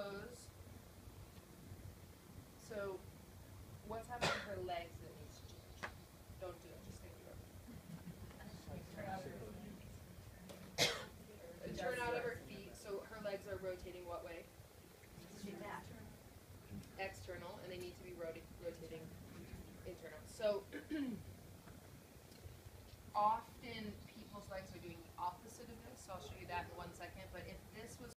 toes. So what's happening to her legs that needs to change? Don't do it, just think about it. Turn out of her feet, so her legs are rotating what way? External, and they need to be rotating internal. So off